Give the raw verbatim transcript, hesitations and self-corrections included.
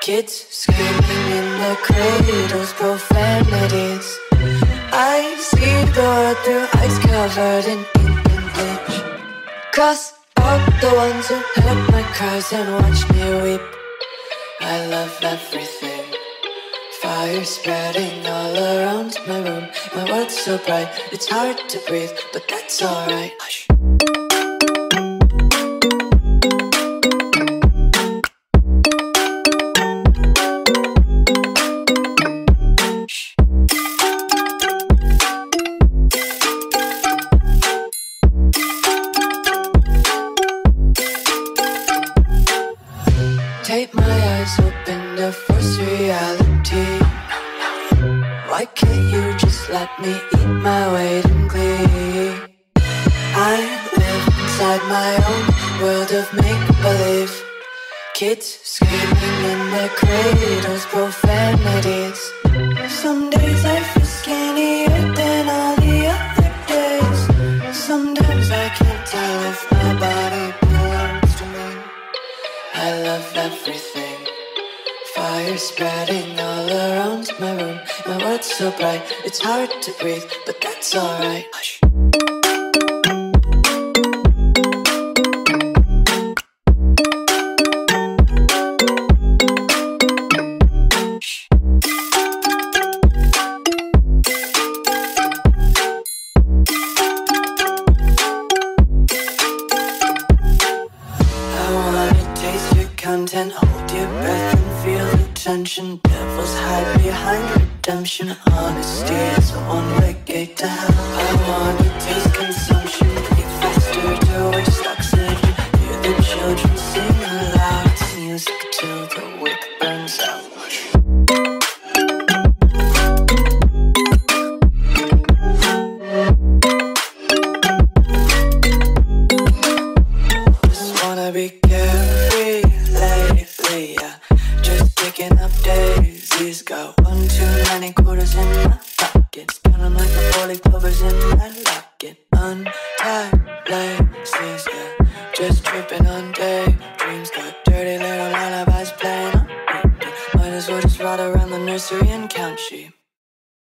Kids screaming in their cradles, profanities. I see the world through eyes covered in ink and bleach. Cross out the ones who heard my cries and watched me weep. I love everything. Fire spreading all around my room. My world's so bright, it's hard to breathe, but that's alright. Hush. Take my eyes open to force reality. Why can't you just let me eat my weight in glee? I live inside my own world of make-believe. Kids screaming in their cradles, profanities. Some days I feel skinnier than all the other days. Sometimes I can't tell if my body belongs to me. I love everything. Fire spreading all around my room. My world's so bright, it's hard to breathe, but that's alright. Hush. Content, hold your breath and feel the tension. Devils hide behind redemption. Honesty is a one-way gate to hell. I wanna taste consumption, breathe faster to waste oxygen. Hear the children sing aloud. It's music till the wick burns out. Just wanna be carefree lately, yeah. Just picking up daisies. Got one too many quarters in my pockets. Count 'em like the four-leaf clovers in my locket. Untied laces, yeah. Just tripping on daydreams. Got dirty little lullabies playing on repeat. Might as well just ride around the nursery and count sheep.